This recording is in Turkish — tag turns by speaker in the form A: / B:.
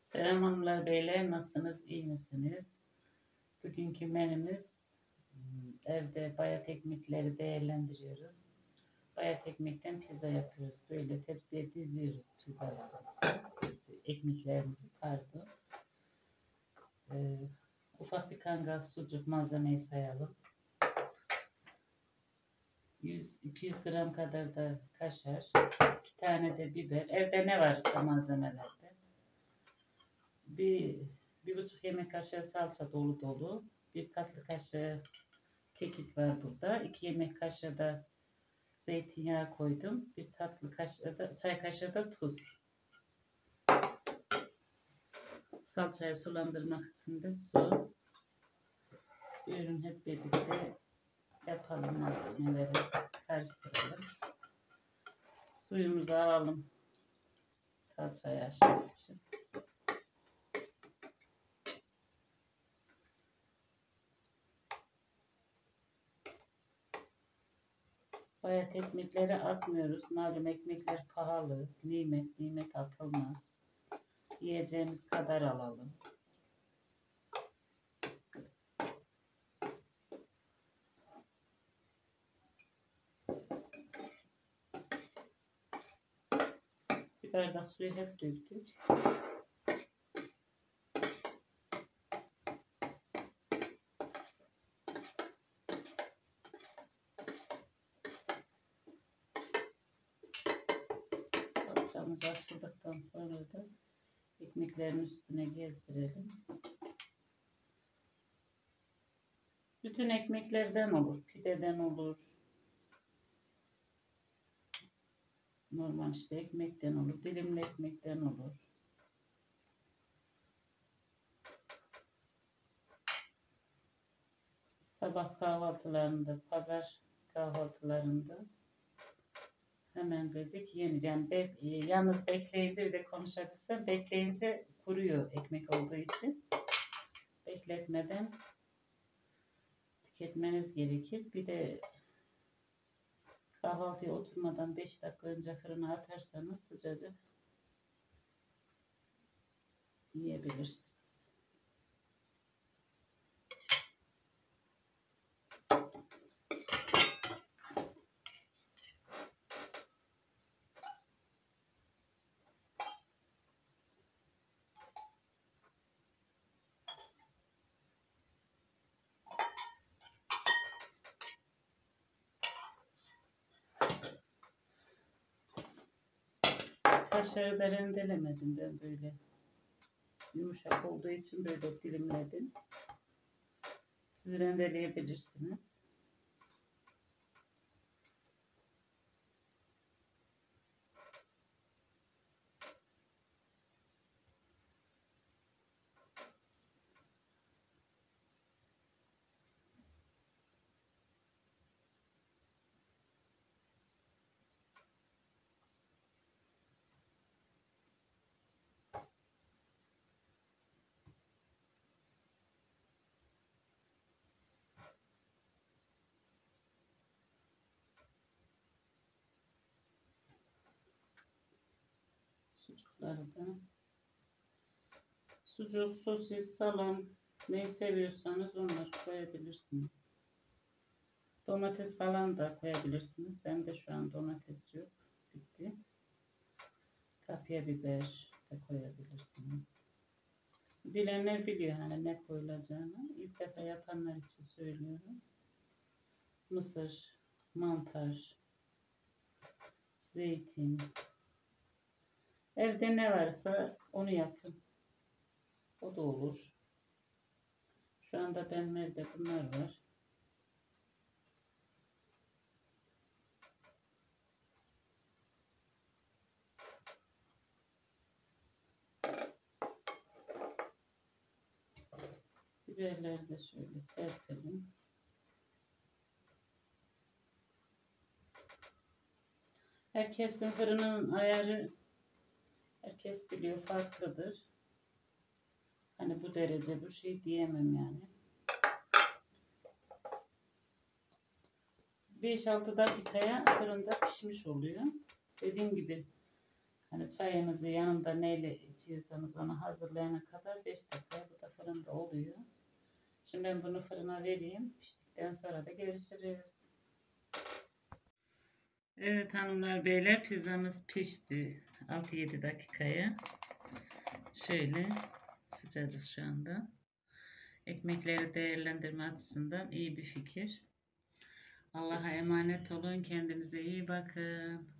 A: Selam hanımlar beyler, nasılsınız, iyi misiniz? Bugünkü menümüz evde bayat ekmekleri değerlendiriyoruz. Bayat ekmekten pizza yapıyoruz. Böyle tepsiye diziyoruz pizzalarımızı, ekmeklerimizi pardon. Ufak bir kangal sucuk malzemeyi sayalım. 100-200 gram kadar da kaşar, 2 tane de biber. Evde ne varsa malzemelerde. Bir buçuk yemek kaşığı salça dolu dolu. Bir tatlı kaşığı kekik var burada. 2 yemek kaşığı da zeytinyağı koydum. Bir tatlı kaşığı da, çay kaşığı da tuz. Salçayı sulandırmak için de su. Buyurun hep birlikte yapalım malzemeleri. Karıştıralım. Suyumuzu alalım. Salçayı açmak için. Bayat ekmekleri atmıyoruz. Malum ekmekler pahalı. Nimet atılmaz. Yiyeceğimiz kadar alalım. Bir bardak suyu hep döktük. Salçamız açıldıktan sonra da ekmeklerin üstüne gezdirelim. Bütün ekmeklerden olur, pideden olur. Normal işte ekmekten olur, dilimli ekmekten olur. Sabah kahvaltılarında, pazar kahvaltılarında hemencecik yenir. Yani yalnız bekleyince bir de konuşabilsem, bekleyince kuruyor ekmek olduğu için. Bekletmeden tüketmeniz gerekir. Bir de kahvaltıya oturmadan 5 dakika önce fırına atarsanız sıcacık yiyebilirsiniz. Kaşarı da rendelemedim ben böyle. Yumuşak olduğu için böyle dilimledim. Siz rendeleyebilirsiniz. Sucuklardan. Sucuk, sosis, salam neyi seviyorsanız onları koyabilirsiniz. Domates falan da koyabilirsiniz. Bende şu an domates yok. Bitti. Kapya biber de koyabilirsiniz. Bilenler biliyor hani ne koyulacağını. İlk defa yapanlar için söylüyorum. Mısır, mantar, zeytin. Evde ne varsa onu yapın. O da olur. Şu anda benim evde bunlar var. Biberleri de şöyle serpelim. Herkesin fırının ayarı herkes biliyor farklıdır. Hani bu derece bu şey diyemem yani. 5-6 dakikaya fırında pişmiş oluyor. Dediğim gibi Hani çayınızı yanında neyle içiyorsanız onu hazırlayana kadar 5 dakika bu da fırında oluyor. Şimdi ben bunu fırına vereyim. Piştikten sonra da görüşürüz. Evet hanımlar beyler, pizzamız pişti. 6-7 dakikaya. Şöyle sıcacık şu anda. Ekmekleri değerlendirme açısından iyi bir fikir. Allah'a emanet olun. Kendinize iyi bakın.